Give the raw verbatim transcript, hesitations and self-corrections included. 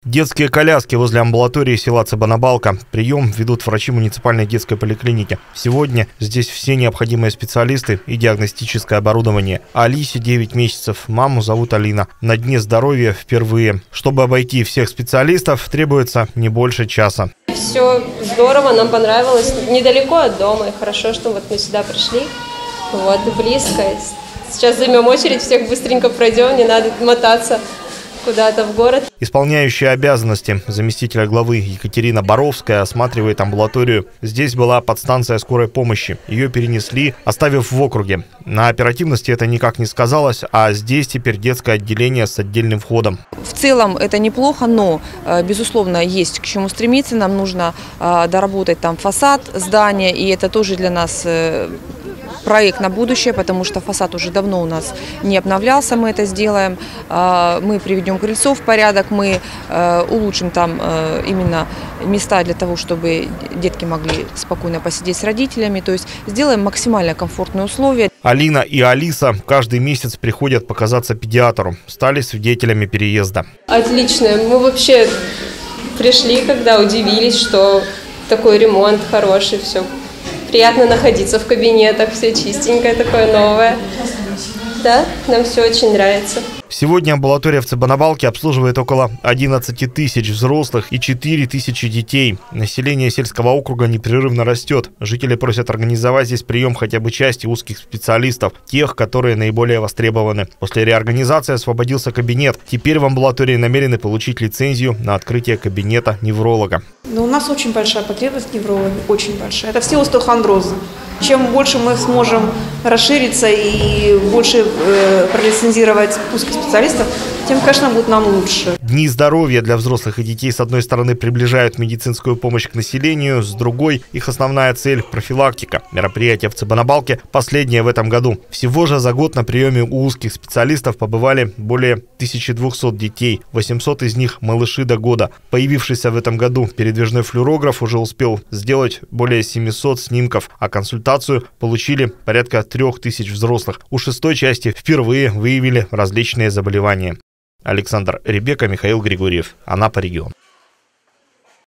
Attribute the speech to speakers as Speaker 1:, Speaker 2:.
Speaker 1: Детские коляски возле амбулатории села Цыбанабалка. Прием ведут врачи муниципальной детской поликлиники. Сегодня здесь все необходимые специалисты и диагностическое оборудование. Алисе девять месяцев. Маму зовут Алина. На дне здоровья впервые. Чтобы обойти всех специалистов, требуется не больше часа.
Speaker 2: Все здорово, нам понравилось. Недалеко от дома. И хорошо, что вот мы сюда пришли. Вот, и близко. Сейчас займем очередь, всех быстренько пройдем, не надо мотаться куда-то в город.
Speaker 1: Исполняющая обязанности заместителя главы Екатерина Боровская осматривает амбулаторию. Здесь была подстанция скорой помощи. Ее перенесли, оставив в округе. На оперативности это никак не сказалось, а здесь теперь детское отделение с отдельным входом.
Speaker 3: В целом это неплохо, но, безусловно, есть к чему стремиться. Нам нужно доработать там фасад здания, и это тоже для нас проект на будущее, потому что фасад уже давно у нас не обновлялся, мы это сделаем. Мы приведем крыльцо в порядок, мы улучшим там именно места для того, чтобы детки могли спокойно посидеть с родителями, то есть сделаем максимально комфортные условия.
Speaker 1: Алина и Алиса каждый месяц приходят показаться педиатру, стали свидетелями переезда.
Speaker 2: Отлично, мы вообще пришли, когда удивились, что такой ремонт хороший, все. Приятно находиться в кабинетах, все чистенькое, такое новое. Да, нам все очень нравится.
Speaker 1: Сегодня амбулатория в Цыбанабалке обслуживает около одиннадцати тысяч взрослых и четыре тысячи детей. Население сельского округа непрерывно растет. Жители просят организовать здесь прием хотя бы части узких специалистов, тех, которые наиболее востребованы. После реорганизации освободился кабинет. Теперь в амбулатории намерены получить лицензию на открытие кабинета невролога.
Speaker 4: Но у нас очень большая потребность в неврологе, очень большая. Это все остеохондрозы. Чем больше мы сможем расшириться и больше э, пролицензировать узких специалистов, тем, конечно, будет нам лучше.
Speaker 1: Дни здоровья для взрослых и детей с одной стороны приближают медицинскую помощь к населению, с другой их основная цель – профилактика. Мероприятие в Цыбанабалке последнее в этом году. Всего же за год на приеме у узких специалистов побывали более тысячи двухсот детей, восемьсот из них малыши до года. Появившийся в этом году передвижной флюорограф уже успел сделать более семисот снимков, а консультацию получили порядка трех тысяч взрослых. У шестой части впервые выявили различные заболевания. Александр Ребека, Михаил Григорьев. Анапа, регион.